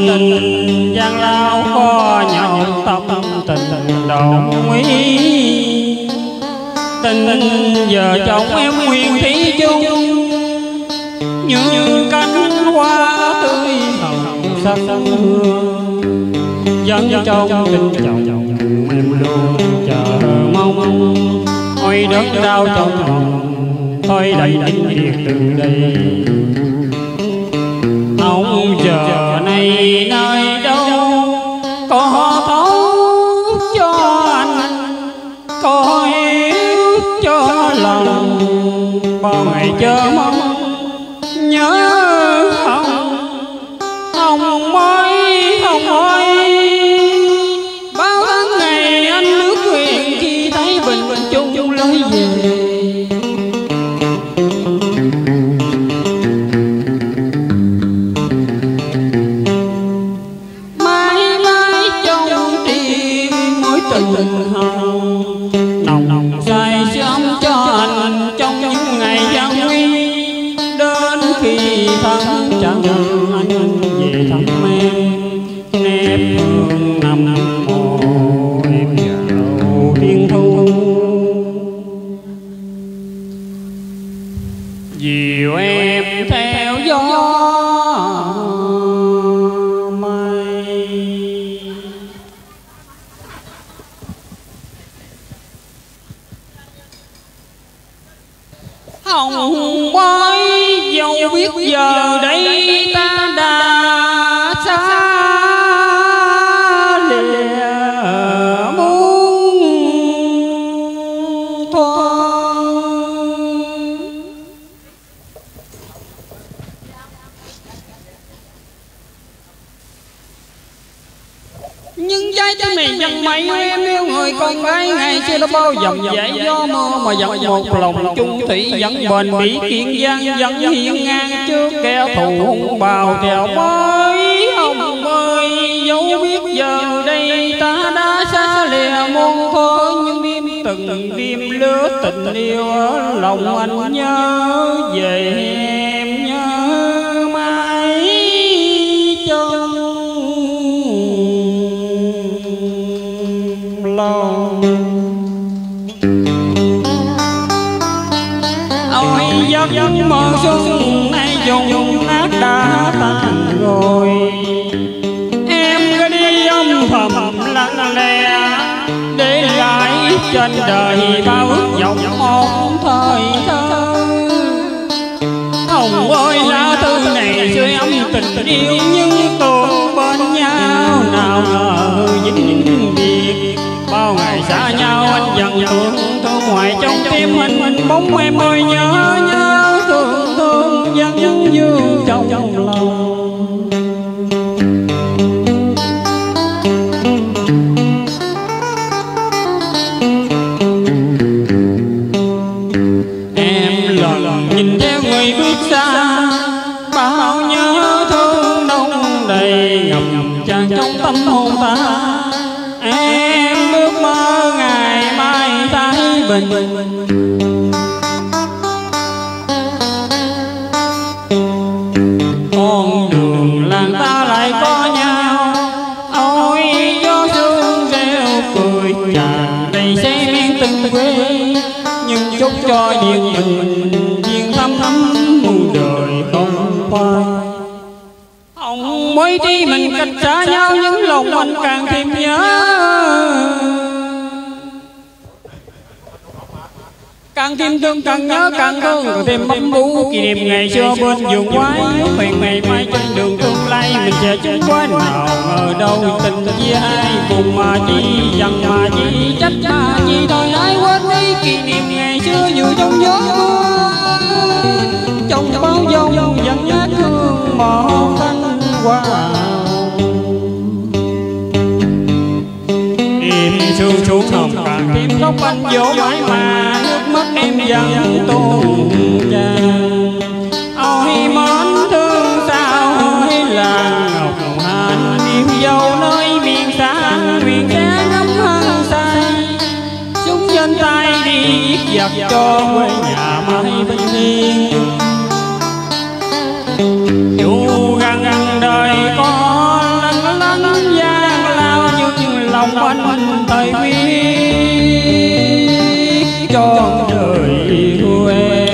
tình gian lao có nhau tâm tình đồng ý. Tình vợ chồng em Huyền Thủy chung như cánh hoa tươi hồng sắc hương. Dân trong tình chồng em luôn chờ mong. Ôi đất đau trong lòng thôi đẩy biệt từ đây. Ông giờ này nơi đâu có thấu cho anh, có hiếu cho lòng. Bao ngày chờ mong nhớ ông mới không ơi. Bao tháng ngày anh ước nguyện khi thấy bình chung lối về. Tình hồng nồng say sớm cho anh trong những ngày gian nguy. Đến khi thắng chẳng anh về thăm em, nếp hương nằm mồ em vào thiên thu. Dìu em theo gió hồng bói. Dẫu biết giờ đây ta đã xa lìa muôn thuở. Nhưng trái tim này dần mây em yêu người con gái ngày xưa đã bao dòng dãy gió mưa mà vẫn một lòng chung thủy vẫn bền bỉ kiên giang vẫn hiên ngang trước kẻ thù hung bào theo bói hồng ơi. Dẫu biết giờ đây ta đã xa lìa muôn thuở nhưng đêm từng đêm lứa tình yêu ở lòng anh nhớ về em nhớ mãi trong lòng. Ôi giấc mơ xuân nay dùng nát đã tan rồi. Em cứ đi âm thầm lặng lẽ để lại trên đời bao ước vọng một thời thơ. Hồng ơi lá thư này xưa ấm tình yêu nhưng tụi bên nhau nào ngờ dính biệt. Bao ngày xa nhau anh dần thương hoài trong tim hình bóng em ơi nhớ nhớ thương vẫn vương trong lòng. Em lần nhìn theo người bước xa bao nhớ thương đông đầy ngầm tràn trong tâm hồn ta. Em ước mơ ngày mai thái bình. Con đường làng ta lại có nhau. Ôi gió sương reo cười tràn đầy say men từng quê. Nhưng chúc cho điền mình duyên thăm muôn đời không phai. Ông mới đi mình cách xa nhau nhưng lòng anh càng thêm nhớ. Càng thêm thương càng nhớ càng thương càng thêm bấm bú kỷ niệm ngày xưa bên vườn quái. Hẹn ngày mai trên đường tương lai mình sẽ chung quên. Nào ngờ đâu tình chia hai cùng mà chỉ dằn mà chỉ trách mà chỉ thôi ai quên đi kỷ niệm ngày xưa vừa trong gió trong bao dòng vẫn nhớ thương một cánh hoa. Em sương xuống hồng càng thêm khóc anh dỗ mãi mà nước mắt em dần tuôn tràn. Ôi mến thương sao ôi là ngọc hạnh yêu dấu nơi miền xa ngắm hăng say. Chúng trên tay đi giặt cho quê nhà mãi bình yên. Dù gần đời có thời viết cho đời Huế.